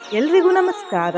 ಎಲ್ರಿಗೂ ನಮಸ್ಕಾರ.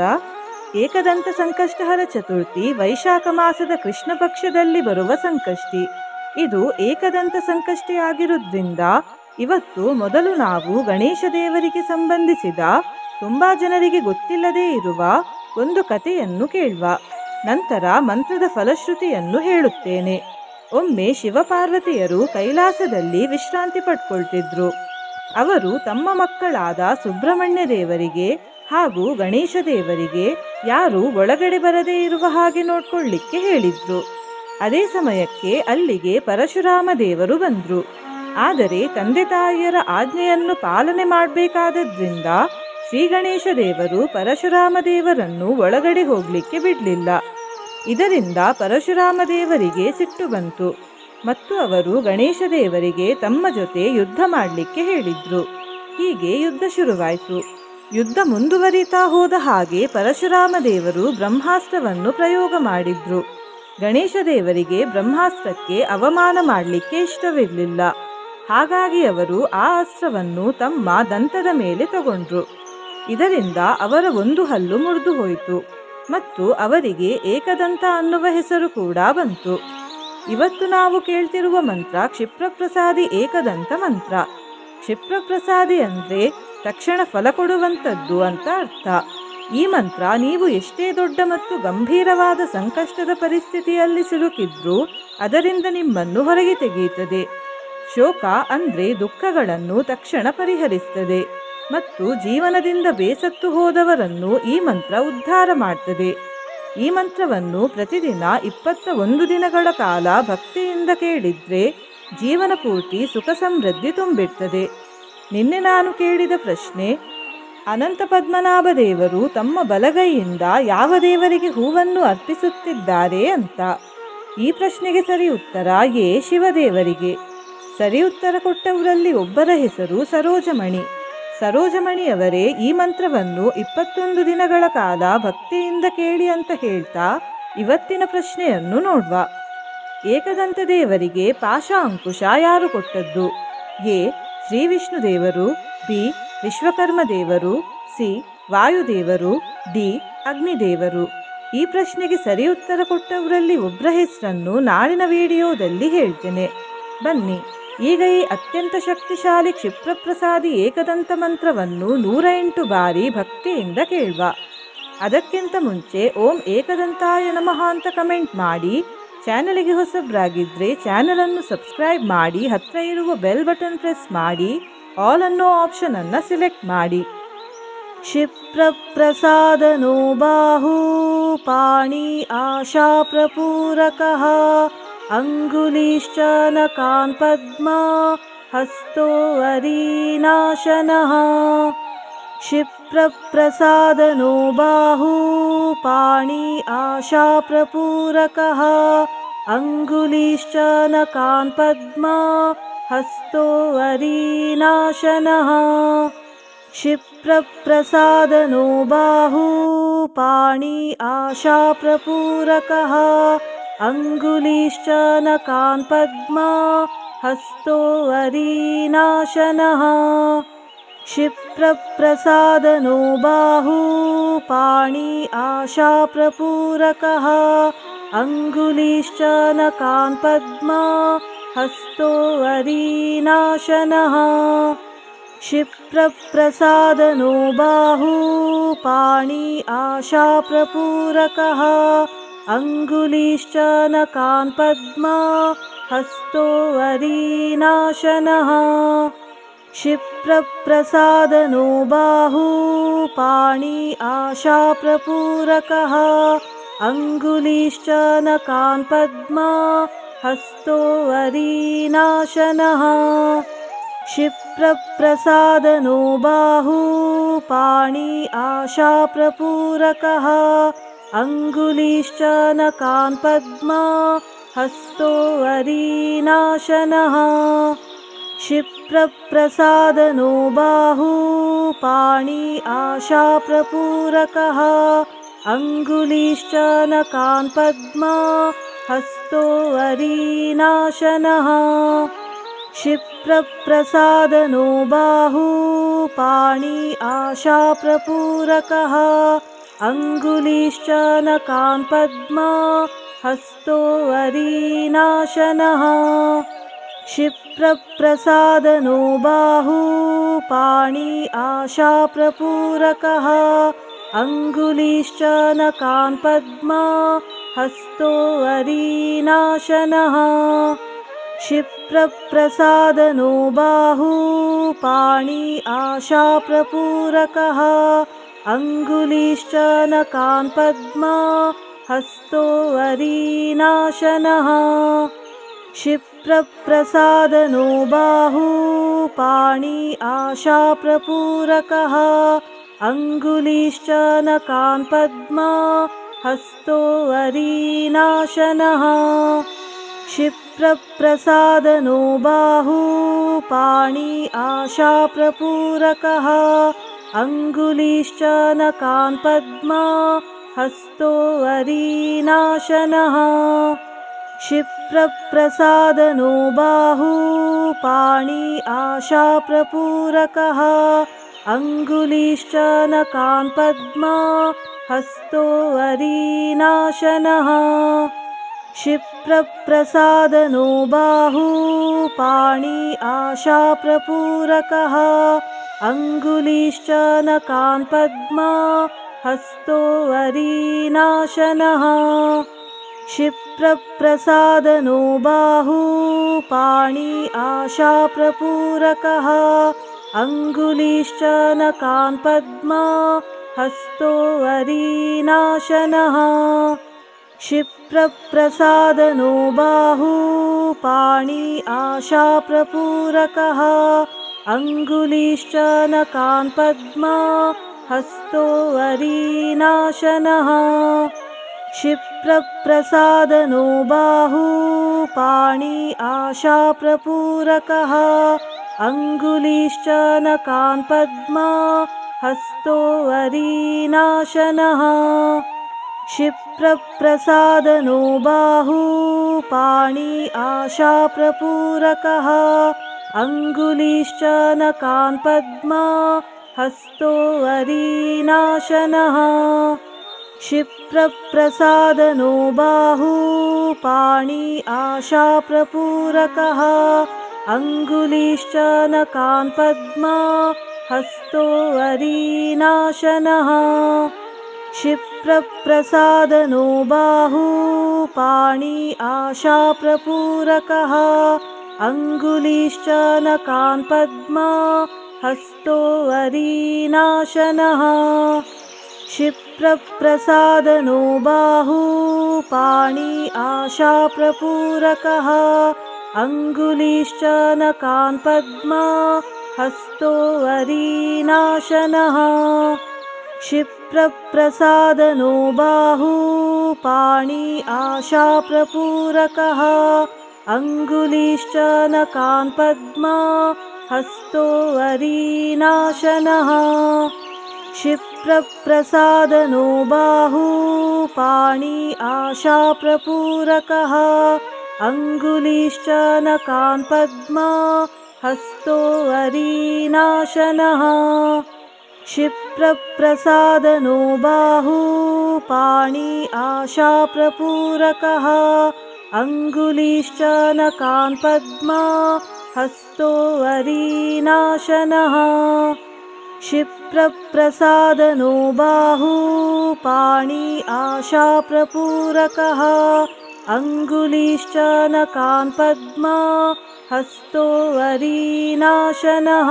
ಏಕದಂತ ಸಂಕಷ್ಟಹರ ಚತುರ್ಥಿ ವೈಶಾಖ ಮಾಸದ ಕೃಷ್ಣ ಪಕ್ಷದಲ್ಲಿ ಬರುವ ಸಂಕಷ್ಟಿ. ಇದು ಏಕದಂತ ಸಂಕಷ್ಟಿ ಆಗಿರುವುದರಿಂದ ಇವತ್ತು ಮೊದಲು ನಾವು ಗಣೇಶ ದೇವರಿಗೆ ಸಂಬಂಧಿಸಿದ ತುಂಬಾ ಜನರಿಗೆ ಗೊತ್ತಿಲ್ಲದೇ ಇರುವ ಒಂದು ಕಥೆಯನ್ನು ಕೇಳುವ. ನಂತರ ಮಂತ್ರದ ಫಲಶ್ರುತಿಯನ್ನು ಹೇಳುತ್ತೇನೆ. ಒಮ್ಮೆ ಶಿವಪಾರ್ವತಿಯರು ಕೈಲಾಸದಲ್ಲಿ ವಿಶ್ರಾಂತಿ ಪಡ್ಕೊಳ್ತಿದ್ರು. ಅವರು ತಮ್ಮ ಮಕ್ಕಳಾದ ಸುಬ್ರಹ್ಮಣ್ಯ ದೇವರಿಗೆ ಹಾಗೂ ಗಣೇಶ ದೇವರಿಗೆ ಯಾರು ಒಳಗಡೆ ಬರದೇ ಇರುವ ಹಾಗೆ ನೋಡ್ಕೊಳ್ಳಿಕ್ಕೆ ಹೇಳಿದ್ರು. ಅದೇ ಸಮಯಕ್ಕೆ ಅಲ್ಲಿಗೆ ಪರಶುರಾಮ ದೇವರು ಬಂದ್ರು. ಆದರೆ ತಂದೆ ತಾಯಿಯರ ಆಜ್ಞೆಯನ್ನು ಪಾಲನೆ ಮಾಡಬೇಕಾದದ್ರಿಂದ ಶ್ರೀ ಗಣೇಶ ದೇವರು ಪರಶುರಾಮ ದೇವರನ್ನು ಒಳಗಡೆ ಹೋಗ್ಲಿಕ್ಕೆ ಬಿಡಲಿಲ್ಲ. ಇದರಿಂದ ಪರಶುರಾಮ ದೇವರಿಗೆ ಸಿಟ್ಟು ಬಂತು ಮತ್ತು ಅವರು ಗಣೇಶ ದೇವರಿಗೆ ತಮ್ಮ ಜೊತೆ ಯುದ್ಧ ಮಾಡಲಿಕ್ಕೆ ಹೇಳಿದ್ರು. ಹೀಗೆ ಯುದ್ಧ ಶುರುವಾಯಿತು. ಯುದ್ಧ ಮುಂದುವರಿತಾ ಹೋದ ಹಾಗೆ ಪರಶುರಾಮ ದೇವರು ಬ್ರಹ್ಮಾಸ್ತ್ರವನ್ನು ಪ್ರಯೋಗ ಮಾಡಿದ್ರು. ಗಣೇಶ ದೇವರಿಗೆ ಬ್ರಹ್ಮಾಸ್ತ್ರಕ್ಕೆ ಅವಮಾನ ಮಾಡಲಿಕ್ಕೆ ಇಷ್ಟವಿರಲಿಲ್ಲ. ಹಾಗಾಗಿ ಅವರು ಆ ಅಸ್ತ್ರವನ್ನು ತಮ್ಮ ದಂತದ ಮೇಲೆ ತಗೊಂಡ್ರು. ಇದರಿಂದ ಅವರ ಒಂದು ಹಲ್ಲು ಮುರಿದು ಹೋಯಿತು ಮತ್ತು ಅವರಿಗೆ ಏಕದಂತ ಅನ್ನುವ ಹೆಸರು ಕೂಡ ಬಂತು. ಇವತ್ತು ನಾವು ಕೇಳ್ತಿರುವ ಮಂತ್ರ ಕ್ಷಿಪ್ರಪ್ರಸಾದಿ ಏಕದಂತ ಮಂತ್ರ. ಕ್ಷಿಪ್ರಪ್ರಸಾದಿ ಅಂದರೆ ತಕ್ಷಣ ಫಲ ಕೊಡುವಂಥದ್ದು ಅಂತ ಅರ್ಥ. ಈ ಮಂತ್ರ ನೀವು ಎಷ್ಟೇ ದೊಡ್ಡ ಮತ್ತು ಗಂಭೀರವಾದ ಸಂಕಷ್ಟದ ಪರಿಸ್ಥಿತಿಯಲ್ಲಿ ಸಿಲುಕಿದ್ರೂ ಅದರಿಂದ ನಿಮ್ಮನ್ನು ಹೊರಗೆ ತೆಗೆಯುತ್ತದೆ. ಶೋಕ ಅಂದರೆ ದುಃಖಗಳನ್ನು ತಕ್ಷಣ ಪರಿಹರಿಸುತ್ತದೆ ಮತ್ತು ಜೀವನದಿಂದ ಬೇಸತ್ತು ಹೋದವರನ್ನು ಈ ಮಂತ್ರ ಉದ್ಧಾರ ಮಾಡ್ತದೆ. ಈ ಮಂತ್ರವನ್ನು ಪ್ರತಿದಿನ 21 ದಿನಗಳ ಕಾಲ ಭಕ್ತಿಯಿಂದ ಕೇಳಿದ್ರೆ ಜೀವನ ಪೂರ್ತಿ ಸುಖ ಸಮೃದ್ಧಿ ತುಂಬಿರ್ತದೆ. ನಿನ್ನೆ ನಾನು ಕೇಳಿದ ಪ್ರಶ್ನೆ, ಅನಂತ ಪದ್ಮನಾಭ ದೇವರು ತಮ್ಮ ಬಲಗೈಯಿಂದ ಯಾವ ದೇವರಿಗೆ ಹೂವನ್ನು ಅರ್ಪಿಸುತ್ತಿದ್ದಾರೆ ಅಂತ. ಈ ಪ್ರಶ್ನೆಗೆ ಸರಿ ಉತ್ತರ ಎ ಶಿವದೇವರಿಗೆ. ಸರಿ ಉತ್ತರ ಕೊಟ್ಟವರಲ್ಲಿ ಒಬ್ಬರ ಹೆಸರು ಸರೋಜಮಣಿ. ಸರೋಜಮಣಿಯವರೇ ಈ ಮಂತ್ರವನ್ನು 21 ದಿನಗಳ ಕಾಲ ಭಕ್ತಿಯಿಂದ ಕೇಳಿ ಅಂತ ಹೇಳ್ತಾ ಇವತ್ತಿನ ಪ್ರಶ್ನೆಯನ್ನು ನೋಡುವ. ಏಕದಂತ ದೇವರಿಗೆ ಪಾಶ ಅಂಕುಶ ಯಾರು ಕೊಟ್ಟದ್ದು? ಎ ಶ್ರೀ ವಿಷ್ಣು ದೇವರು, ಬಿ ವಿಶ್ವಕರ್ಮ ದೇವರು, ಸಿ ವಾಯುದೇವರು, ಡಿ ಅಗ್ನಿದೇವರು. ಈ ಪ್ರಶ್ನೆಗೆ ಸರಿ ಉತ್ತರ ಕೊಟ್ಟವರಲ್ಲಿ ಒಬ್ಬರ ಹೆಸರನ್ನು ನಾಳಿನ ವಿಡಿಯೋದಲ್ಲಿ ಹೇಳ್ತೇನೆ. ಬನ್ನಿ ಈಗ ಈ ಅತ್ಯಂತ ಶಕ್ತಿಶಾಲಿ ಕ್ಷಿಪ್ರಪ್ರಸಾದಿ ಏಕದಂತ ಮಂತ್ರವನ್ನು 108 ಬಾರಿ ಭಕ್ತಿಯಿಂದ ಕೇಳುವ. ಅದಕ್ಕಿಂತ ಮುಂಚೆ ಓಂ ಏಕದಂತಾಯ ನಮಃ ಅಂತ ಕಮೆಂಟ್ ಮಾಡಿ. ಚಾನಲಿಗೆ ಹೊಸಬ್ರಾಗಿದ್ದರೆ ಚಾನಲನ್ನು ಸಬ್ಸ್ಕ್ರೈಬ್ ಮಾಡಿ, ಹತ್ತಿರ ಇರುವ ಬೆಲ್ ಬಟನ್ ಪ್ರೆಸ್ ಮಾಡಿ, ಆಲ್ ಅನ್ನೋ ಆಪ್ಷನ್ ಅನ್ನು ಸಿಲೆಕ್ಟ್ ಮಾಡಿ. ಕ್ಷಿಪ್ರಪ್ರಸಾದನೋ ಬಾಹು ಪಾಣಿ ಆಶಾ ಪ್ರಪೂರಕಃ ಅಂಗುಲಿಶ್ಚ ನಖಾನ್ ಪದ್ಮ ಹಸ್ತೋ ವರೀನಾಶನಃ. ಕ್ಷಿಪ್ರಪ್ರಸಾದನೋ ಬಾಹು ಪಾಣಿ ಆಶಾ ಪ್ರಪೂರಕಃ ಅಂಗುಲಿಶ್ಚ ನಖಾನ್ ಪದ್ಮ ಹಸ್ತೋ ವರೀನಾಶನಃ. ಕ್ಷಿಪ್ರಪ್ರಸಾದನೋ ಬಾಹು ಪಾಣಿ ಆಶಾ ಪ್ರಪೂರಕಃ ಅಂಗುಲಿಶ್ಚ ನಖಾನ್ ಪದ್ಮ ಹಸ್ತೋ ವರೀನಾಶನಃ. ಕ್ಷಿಪ್ರಪ್ರಸಾದನೋ ಬಾಹು ಪಾಣಿ ಆಶಾ ಪ್ರಪೂರಕಃ ಅಂಗುಲಿಶ್ಚ ನಖಾನ್ ಪದ್ಮ ಹಸ್ತೋ ವರೀನಾಶನಃ. ಕ್ಷಿಪ್ರಪ್ರಸಾದನೋ ಬಾಹು ಪಾಣಿ ಆಶಾ ಪ್ರಪೂರಕಃ ಅಂಗುಲಿಶ್ಚ ನಖಾನ್ ಪದ್ಮ ಹಸ್ತೋ ವರೀನಾಶನಃ. ಕ್ಷಿಪ್ರಪ್ರಸಾದನೋ ಬಾಹು ಪಾಣಿ ಆಶಾ ಪ್ರಪೂರಕಃ ಅಂಗುಲಿಶ್ಚ ನಖಾನ್ ಪದ್ಮ ಹಸ್ತೋ ವರೀನಾಶನಃ. ಕ್ಷಿಪ್ರಪ್ರಸಾದನೋ ಬಾಹು ಪಾಣಿ ಆಶಾ ಪ್ರಪೂರಕಃ ಅಂಗುಲಿಶ್ಚ ನಖಾನ್ ಪದ್ಮ ಹಸ್ತೋ ವರೀನಾಶನಃ. ಕ್ಷಿಪ್ರಪ್ರಸಾದನೋ ಬಾಹು ಪಾಣಿ ಆಶಾ ಪ್ರಪೂರಕಃ ಅಂಗುಲಿಶ್ಚ ನಖಾನ್ ಪದ್ಮ ಹಸ್ತೋ ವರೀನಾಶನಃ. ಕ್ಷಿಪ್ರ क्षिप्रप्रसादनो बाहू पाणी आशाप्रपूरकः अङ्गुलीश्च नकान् पद्मा हस्तो वरीनाशनः क्षिप्रप्रसादनो बाहू पाणी आशाप्रपूरकः अङ्गुलीश्च नकान् पद्मा हस्तो वरीनाशनः क्षिप्रप्रसादनो बाहू पाणी आशाप्रपूरकः अङ्गुलीश्च नकान् पद्मा हस्तो वरीनाशनः क्षिप्रप्रसादनो बाहू पाणी आशाप्रपूरकः अङ्गुलीश्च नकान् पद्मा हस्तो वरीनाशनः क्षिप्रप्रसादनो बाहू पाणी आशाप्रपूरकः अङ्गुलीश्च नकान् पद्मा हस्तो वरीनाशनः क्षिप्रप्रसादनो बाहू पाणी आशाप्रपूरकः अङ्गुलीश्च नकान् पद्मा हस्तो वरीनाशनः क्षिप्रप्रसादनो बाहू पाणी आशाप्रपूरकः अङ्गुलीश्च नकान् पद्मा हस्तो वरीनाशनः क्षिप्रप्रसादनो बाहू पाणी आशाप्रपूरकः अङ्गुलीश्च नकान् पद्मा हस्तो वरीनाशनः क्षिप्रप्रसादनो बाहू पाणी आशाप्रपूरकः अङ्गुलीश्च नकान् पद्मा हस्तो वरीनाशनः क्षिप्रप्रसादनो बाहू पाणी आशाप्रपूरकः अङ्गुलीश्च नकान् पद्मा हस्तो वरीनाशनः क्षिप्रप्रसादनो बाहू पाणी आशाप्रपूरकः अङ्गुलीश्च नकान् पद्मा हस्तो वरीनाशनः क्षिप्रप्रसादनो बाहू पाणी आशाप्रपूरकः अङ्गुलीश्च नकान् पद्मा हस्तो वरीनाशनः क्षिप्रप्रसादनो बाहू पाणी आशाप्रपूरकः अङ्गुलीश्च नकान् पद्मा हस्तो वरीनाशनः क्षिप्रप्रसादनो बाहू पाणी आशाप्रपूरकः अङ्गुलीश्च नकान् पद्मा हस्तो वरीनाशनः क्षिप्रप्रसादनो बाहू पाणी आशाप्रपूरकः अङ्गुलीश्च नकान् पद्मा हस्तो वरीनाशनः क्षिप्रप्रसादनो बाहू पाणी आशाप्रपूरकः अङ्गुलीश्च नकान् पद्मा हस्तो वरीनाशनः क्षिप्रप्रसादनो बाहू पाणी आशाप्रपूरकः अङ्गुलीश्च नकान् पद्मा हस्तो वरीनाशनः क्षिप्रप्रसादनो बाहू पाणी आशाप्रपूरकः अङ्गुलीश्च नकान् पद्मा हस्तो वरीनाशनः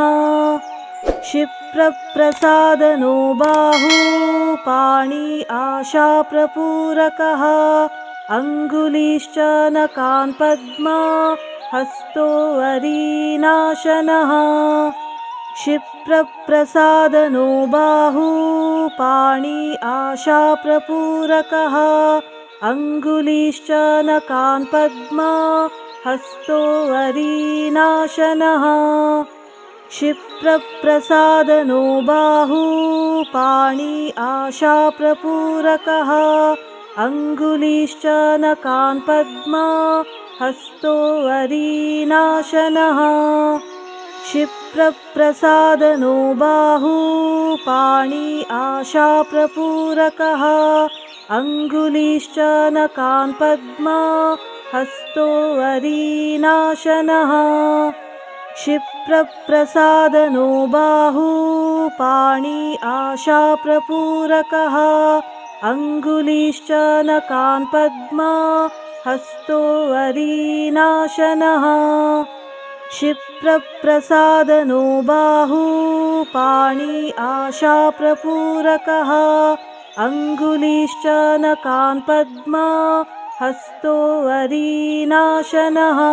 क्षिप्रप्रसादनो बाहू पाणी आशाप्रपूरकः अङ्गुलीश्च नकान् पद्मा हस्तो वरीनाशनः क्षिप्रप्रसादनो बाहू पाणी आशाप्रपूरकः अङ्गुलीश्च नकान् पद्मा हस्तो वरीनाशनः क्षिप्रप्रसादनो बाहू पाणी आशाप्रपूरकः अङ्गुलीश्च नकान् पद्मा हस्तो वरीनाशनः क्षिप्रप्रसादनो बाहू पाणी आशाप्रपूरकः अङ्गुलीश्च नकान् पद्मा हस्तो वरीनाशनः क्षिप्रप्रसादनो बाहू पाणी आशाप्रपूरकः अङ्गुलीश्च नकान् पद्मा हस्तो वरीनाशनः क्षिप्रप्रसादनो बाहू पाणी आशाप्रपूरकः अङ्गुलीश्च नकान् पद्मा हस्तो वरीनाशनः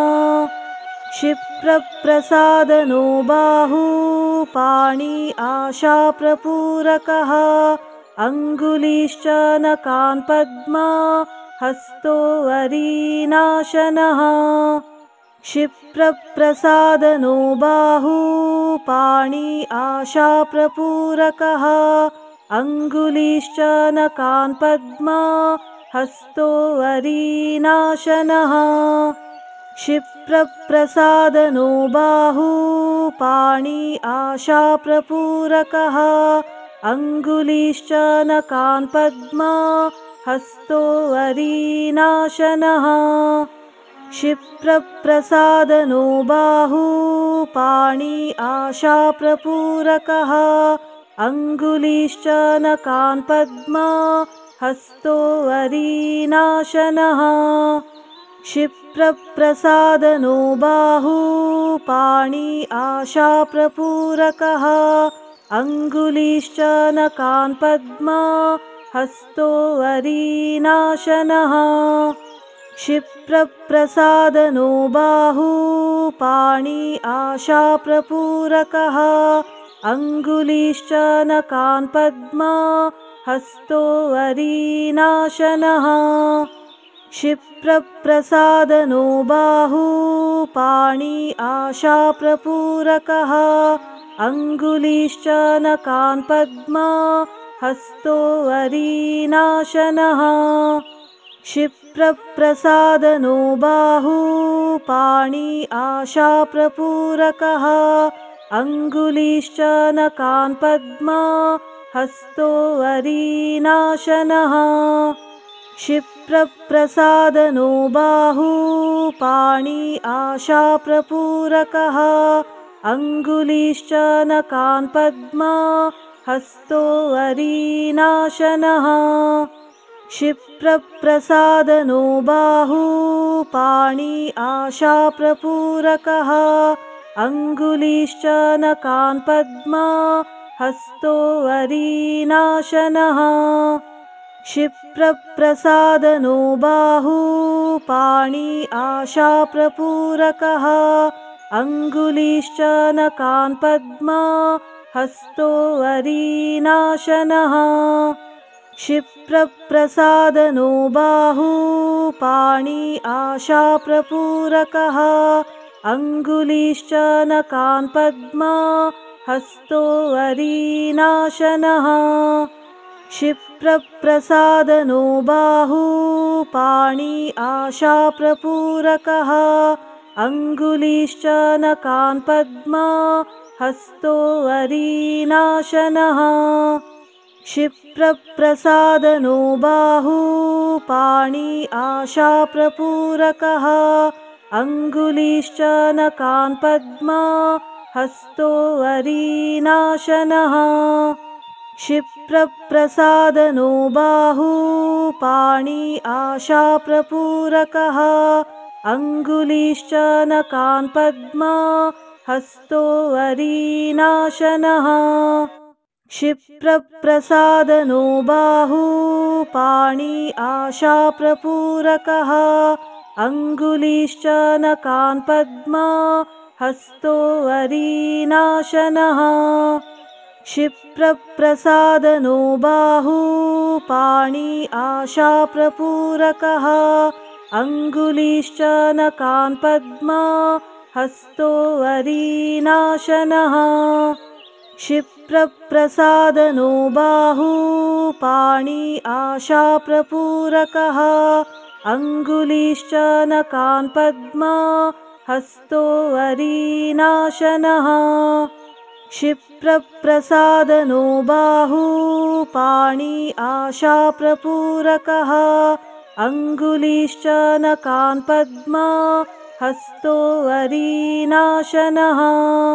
क्षिप्रप्रसादनो बाहू पाणी आशाप्रपूरकः अङ्गुलीश्च नकान् पद्मा हस्तो वरीनाशनः क्षिप्रप्रसादनो बाहू पाणी आशाप्रपूरकः अङ्गुलीश्च नकान् पद्मा हस्तो वरीनाशनः क्षिप्रप्रसादनो बाहू पाणी आशाप्रपूरकः अङ्गुलीश्च नकान् पद्मा हस्तो वरीनाशनः क्षिप्रप्रसादनो बाहू पाणी आशाप्रपूरकः अङ्गुलीश्च नकान् पद्मा हस्तो वरीनाशनः क्षिप्रप्रसादनो बाहू पाणी आशाप्रपूरकः अङ्गुलीश्च नकान् पद्मा हस्तो वरीनाशनः क्षिप्रप्रसादनो बाहू पाणी आशाप्रपूरकः अङ्गुलीश्च नकान् पद्मा हस्तो वरीनाशनः क्षिप्रप्रसादनो बाहू पाणी आशाप्रपूरकः अङ्गुलीश्च नकान् पद्मा हस्तो वरीनाशनः क्षिप्रप्रसादनो बाहू पाणी आशाप्रपूरकः अङ्गुलीश्च नकान् पद्मा हस्तो वरीनाशनः क्षिप्रप्रसादनो बाहू पाणी आशाप्रपूरकः अङ्गुलीश्च नकान् पद्मा हस्तो वरीनाशनः क्षिप्रप्रसादनो बाहू पाणी आशाप्रपूरकः अङ्गुलीश्च नकान् पद्मा हस्तो वरीनाशनः क्षिप्रप्रसादनो बाहू पाणी आशाप्रपूरकः अङ्गुलीश्च नकान् पद्मा हस्तो वरीनाशनः क्षिप्रप्रसादनो बाहू पाणी आशाप्रपूरकः अङ्गुलीश्च नकान् पद्मा हस्तो वरीनाशनः क्षिप्रप्रसादनो बाहू पाणी आशाप्रपूरकः अङ्गुलीश्च नकान् पद्मा हस्तो वरीनाशनः क्षिप्रप्रसादनो बाहू पाणी आशाप्रपूरकः अङ्गुलीश्च नकान् पद्मा हस्तो वरीनाशनः क्षिप्रप्रसादनो बाहू पाणी आशाप्रपूरकः अङ्गुलीश्च नकान् पद्मा हस्तो वरीनाशनः क्षिप्रप्रसादनो बाहू पाणी आशाप्रपूरकः अङ्गुलीश्च नकान् पद्मा हस्तो वरीनाशनः क्षिप्रप्रसादनो बाहू पाणी आशाप्रपूरकः अङ्गुलीश्च नकान् पद्मा हस्तो वरीनाशनः क्षिप्रप्रसादनो बाहू पाणी आशाप्रपूरकः अङ्गुलीश्च नकान् पद्मा हस्तो वरीनाशनः क्षिप्रप्रसादनो बाहू पाणी आशाप्रपूरकः अङ्गुलीश्च नकान् पद्मा हस्तो वरीनाशनः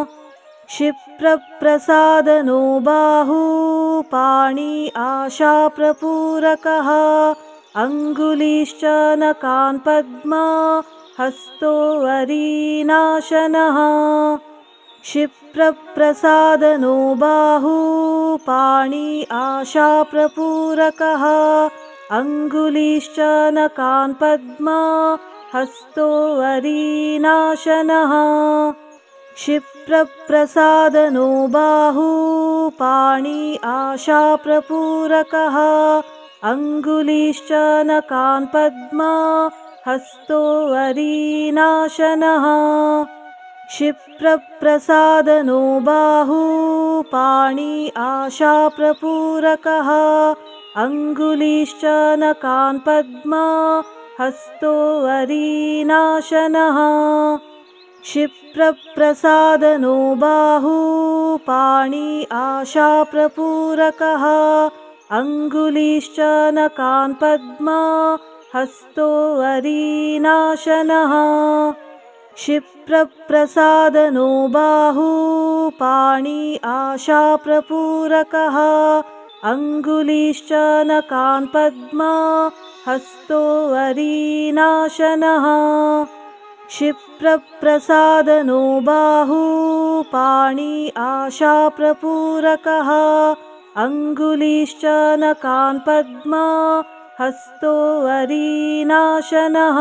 क्षिप्रप्रसादनो बाहू पाणी आशाप्रपूरकः अङ्गुलीश्च नकान् पद्मा हस्तो वरीनाशनः क्षिप्रप्रसादनो बाहू पाणी आशाप्रपूरकः अङ्गुलीश्च नकान् पद्मा हस्तो वरीनाशनः क्षिप्रप्रसादनो बाहू पाणी आशाप्रपूरकः अङ्गुलीश्च नकान् पद्मा हस्तो वरीनाशनः क्षिप्रप्रसादनो बाहू पाणी आशाप्रपूरकः अङ्गुलीश्च नकान् पद्मा हस्तो वरीनाशनः क्षिप्रप्रसादनो बाहू पाणी आशाप्रपूरकः अङ्गुलीश्च नकान् पद्मा हस्तो वरीनाशनः क्षिप्रप्रसादनो बाहू पाणी आशाप्रपूरकः अङ्गुलीश्च नकान् पद्मा हस्तो वरीनाशनः क्षिप्रप्रसादनो बाहू पाणी आशाप्रपूरकः अङ्गुलीश्च नकान् पद्मा हस्तो वरीनाशनः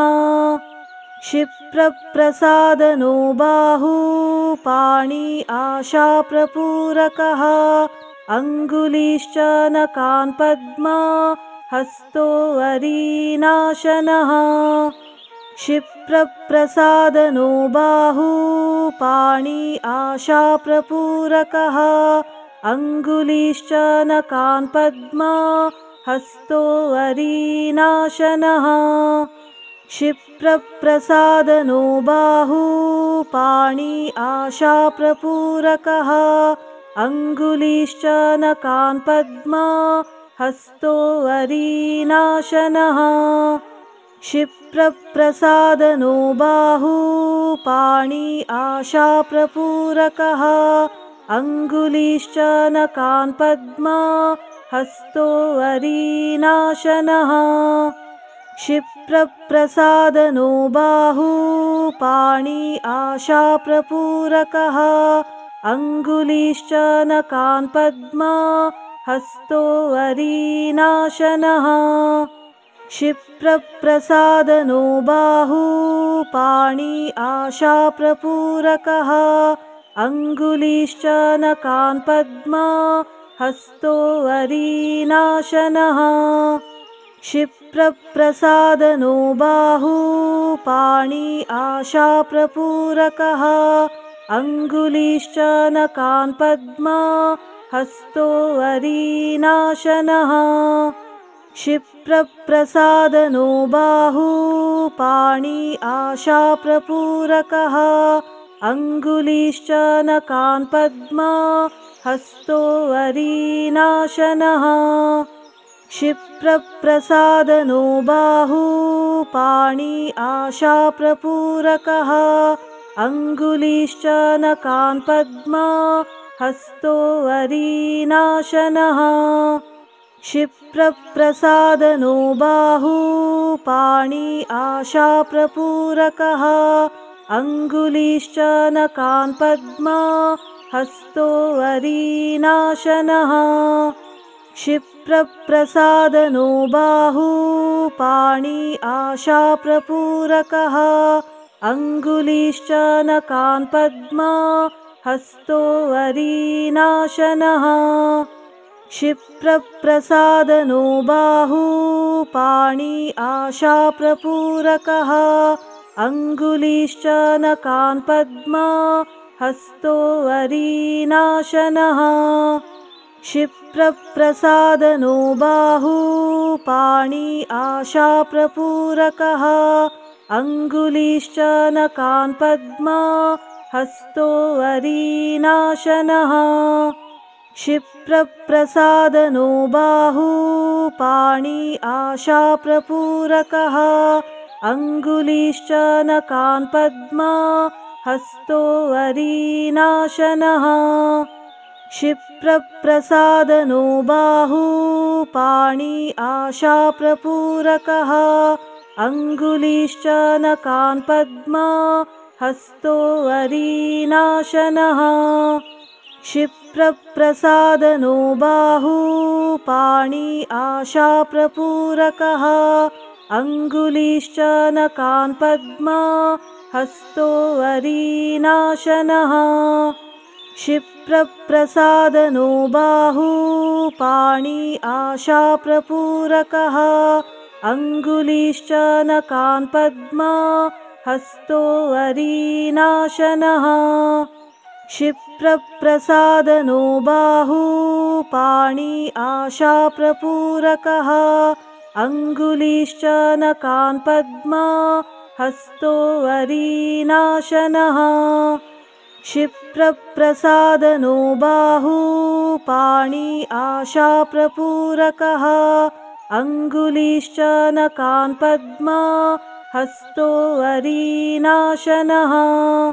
क्षिप्रप्रसादनो बाहू पाणी आशाप्रपूरकः अङ्गुलीश्च नकान् पद्मा हस्तो वरीनाशनः क्षिप्रप्रसादनो बाहू पाणी आशाप्रपूरकः अङ्गुलीश्च नकान् पद्मा हस्तो वरीनाशनः क्षिप्रप्रसादनो बाहू पाणी आशाप्रपूरकः अङ्गुलीश्च नकान् पद्मा हस्तो वरीनाशनः क्षिप्रप्रसादनो बाहू पाणी आशाप्रपूरकः अङ्गुलीश्च नकान् पद्मा हस्तो वरीनाशनः क्षिप्रप्रसादनो बाहू पाणी आशाप्रपूरकः अङ्गुलीश्च नकान् पद्मा हस्तो वरीनाशनः क्षिप्रप्रसादनो बाहू पाणी आशाप्रपूरकः अङ्गुलीश्च नकान् पद्मा हस्तो वरीनाशनः क्षिप्रप्रसादनो बाहू पाणी आशाप्रपूरकः अङ्गुलीश्च नकान् पद्मा हस्तो वरीनाशनः क्षिप्रप्रसादनो बाहू पाणी आशाप्रपूरकः अङ्गुलीश्च नकान् पद्मा हस्तो वरीनाशनः क्षिप्रप्रसादनो बाहू पाणी आशाप्रपूरकः अङ्गुलीश्च नकान् पद्मा हस्तो वरीनाशनः क्षिप्रप्रसादनो बाहू पाणी आशाप्रपूरकः अङ्गुलीश्च नकान् पद्मा हस्तो वरीनाशनः क्षिप्रप्रसादनो बाहू पाणी आशाप्रपूरकः अङ्गुलीश्च नकान् पद्मा हस्तो वरीनाशनः क्षिप्रप्रसादनो बाहू पाणी आशाप्रपूरकः अङ्गुलीश्च नकान् पद्मा हस्तो वरीनाशनः क्षिप्रप्रसादनो क्षिप्रप्रसादनो बाहू पाणी आशाप्रपूरकः अङ्गुलीश्च नकान् पद्मा हस्तो वरीनाशनः क्षिप्रप्रसादनो बाहू पाणी आशाप्रपूरकः अङ्गुलीश्च नकान् पद्मा हस्तो वरीनाशनः क्षिप्रप्रसादनो बाहू पाणी आशाप्रपूरकः अङ्गुलीश्च नकान् पद्मा हस्तो वरीनाशनः क्षिप्रप्रसादनो बाहू पाणी आशाप्रपूरकः अङ्गुलीश्च नकान् पद्मा हस्तो वरीनाशनः क्षिप्रप्रसादनो बाहू पाणी आशाप्रपूरकः अङ्गुलीश्च नकान् पद्मा हस्तो वरीनाशनः क्षिप्रप्रसादनो बाहू पाणी आशाप्रपूरकः अङ्गुलीश्च नकान् पद्मा हस्तो वरीनाशनः क्षिप्रप्रसादनो बाहू पाणी आशाप्रपूरकः अङ्गुलीश्च नकान् पद्मा हस्तो वरीनाशनः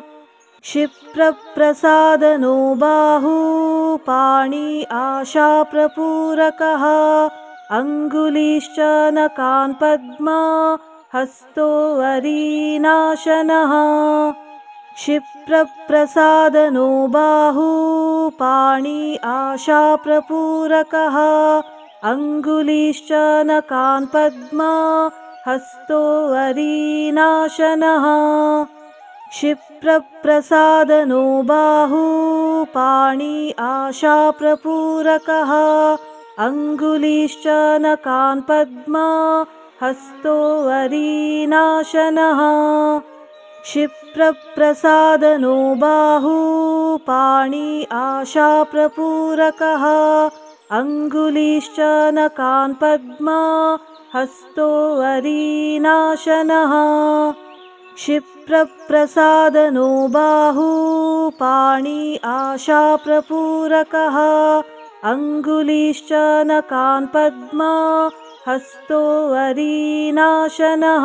क्षिप्रप्रसादनो बाहू पाणी आशाप्रपूरकः अङ्गुलीश्च नकान् पद्मा हस्तो वरीनाशनः क्षिप्रप्रसादनो बाहू पाणी आशाप्रपूरकः अङ्गुलीश्च नकान् पद्मा हस्तो वरीनाशनः क्षिप्रप्रसादनो बाहू पाणी आशाप्रपूरकः अङ्गुलीश्च नकान् पद्मा हस्तो वरीनाशनः क्षिप्रप्रसादनो बाहू पाणी आशाप्रपूरकः अङ्गुलीश्च नकान् पद्मा हस्तो वरीनाशनः क्षिप्रप्रसादनो बाहू पाणी आशाप्रपूरकः अङ्गुलीश्च नकान् पद्मा हस्तो वरीनाशनः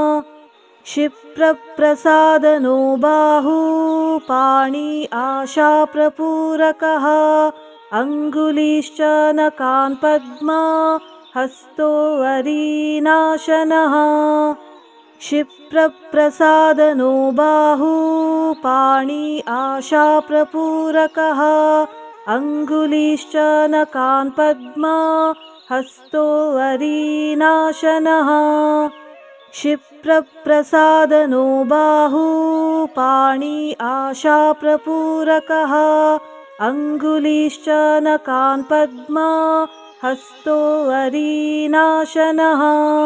क्षिप्रप्रसादनो बाहू पाणी आशाप्रपूरकः अङ्गुलीश्च नकान् पद्मा हस्तो वरीनाशनः क्षिप्रप्रसादनो बाहू पाणी आशाप्रपूरकः अङ्गुलीश्च नकान् पद्मा हस्तो वरीनाशनः क्षिप्रप्रसादनो बाहू पाणी आशाप्रपूरकः अङ्गुलीश्च नकान् पद्मा हस्तो वरीनाशनः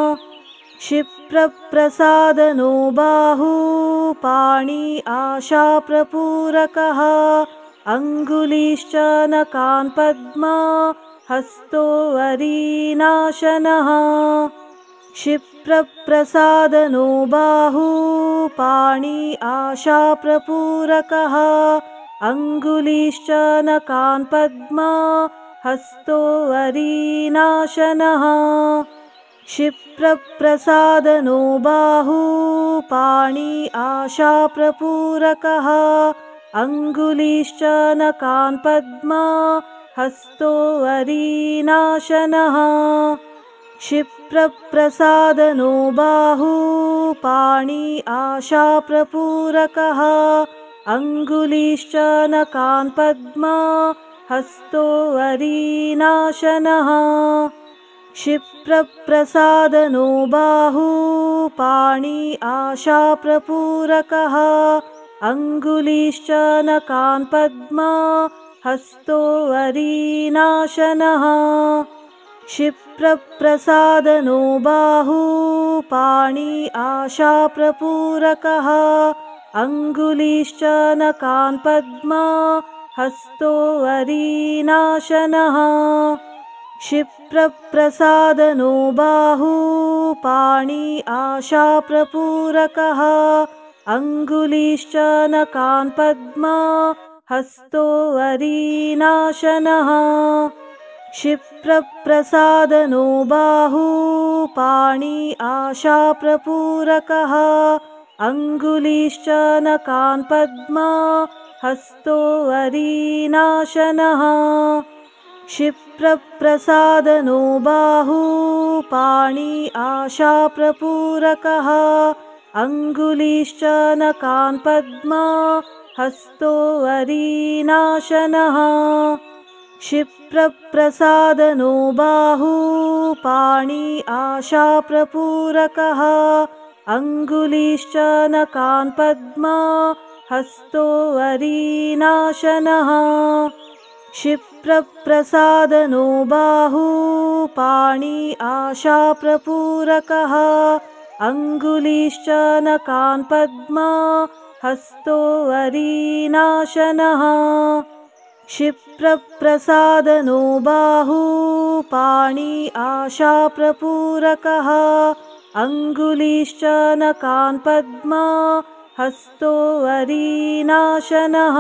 क्षिप्रप्रसादनो बाहू पाणी आशाप्रपूरकः अङ्गुलीश्च नकान् पद्मा हस्तो वरीनाशनः क्षिप्रप्रसादनो बाहू पाणी आशाप्रपूरकः अङ्गुलीश्च नकान् पद्मा हस्तो वरीनाशनः क्षिप्रप्रसादनो बाहू पाणी आशाप्रपूरकः अङ्गुलीश्च नकान् पद्मा हस्तो वरीनाशनः क्षिप्रप्रसादनो बाहू पाणी आशाप्रपूरकः अङ्गुलीश्च नकान् पद्मा हस्तो वरीनाशनः क्षिप्रप्रसादनो बाहू पाणी आशाप्रपूरकः अङ्गुलीश्च नकान् पद्मा हस्तो वरीनाशनः क्षिप्रप्रसादनो बाहू पाणी आशाप्रपूरकः अङ्गुलीश्च नकान् पद्मा हस्तो वरीनाशनः क्षिप्रप्रसादनो बाहू पाणी आशाप्रपूरकः अङ्गुलीश्च नकान् पद्मा हस्तो वरीनाशनः क्षिप्रप्रसादनो बाहू पाणी आशाप्रपूरकः अङ्गुलीश्च नकान् पद्मा हस्तो वरीनाशनः क्षिप्रप्रसादनो बाहू पाणी आशाप्रपूरकः अङ्गुलीश्च नकान् पद्मा हस्तो वरीनाशनः क्षिप्रप्रसादनो बाहू पाणी आशाप्रपूरकः अङ्गुलीश्च नकान् पद्मा हस्तो वरीनाशनः क्षिप्रप्रसादनो बाहू पाणी आशाप्रपूरकः अङ्गुलीश्च नकान् पद्मा हस्तो वरीनाशनः क्षिप्रप्रसादनो बाहू पाणी आशाप्रपूरकः अङ्गुलीश्च नकान् पद्मा हस्तो वरीनाशनः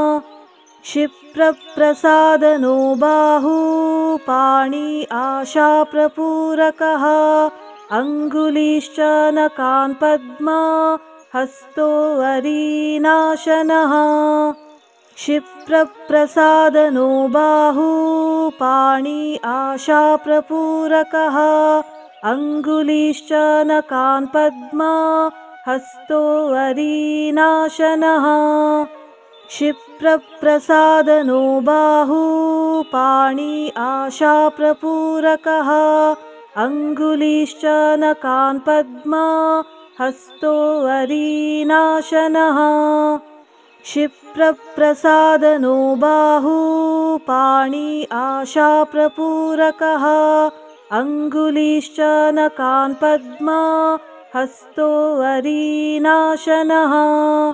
क्षिप्रप्रसादनो बाहू पाणी आशाप्रपूरकः अङ्गुलीश्च नकान् पद्मा हस्तो वरीनाशनः क्षिप्रप्रसादनो बाहू पाणी आशाप्रपूरकः अङ्गुलीश्च नकान् पद्मा हस्तो वरीनाशनः क्षिप्रप्रसादनो बाहू पाणी आशाप्रपूरकः अङ्गुलीश्च नकान् पद्मा हस्तो वरीनाशनः क्षिप्रप्रसादनो बाहू पाणी आशाप्रपूरकः अङ्गुलीश्च नकान् पद्मा हस्तो वरीनाशनः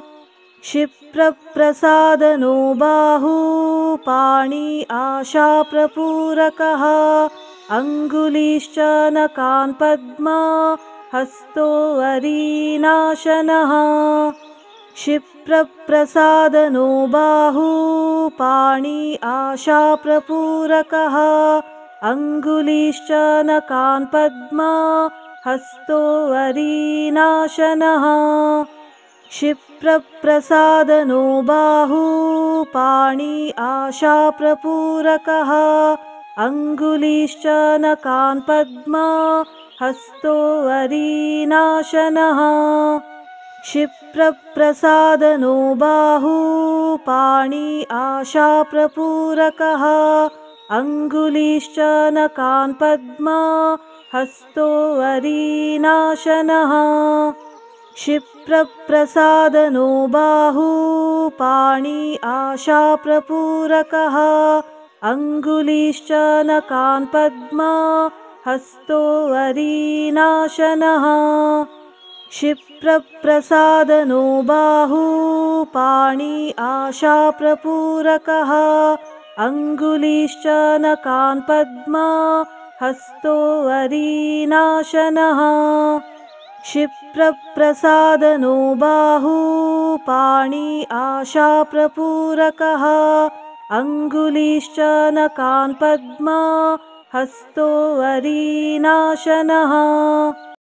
क्षिप्रप्रसादनो बाहू पाणी आशाप्रपूरकः अङ्गुलीश्च नकान् पद्मा हस्तो वरीनाशनः क्षिप्रप्रसादनो बाहू पाणी आशाप्रपूरकः अङ्गुलीश्च नकान् पद्मा हस्तो वरीनाशनः क्षिप्रप्रसादनो बाहू पाणी आशाप्रपूरकः अङ्गुलीश्च नकान् पद्मा हस्तो वरीनाशनः क्षिप्रप्रसादनो बाहू पाणी आशाप्रपूरकः अङ्गुलीश्च नकान् पद्मा हस्तो वरीनाशनः क्षिप्रप्रसादनो बाहू पाणी आशाप्रपूरकः अङ्गुलीश्च नकान् पद्मा हस्तो वरीनाशनः क्षिप्रप्रसादनो बाहू पाणी आशाप्रपूरकः अङ्गुलीश्च नकान् पद्मा हस्तो वरीनाशनः क्षिप्रप्रसादनो बाहू पाणी आशाप्रपूरकः अङ्गुलीश्च नकान् पद्मा हस्तो वरीनाशनः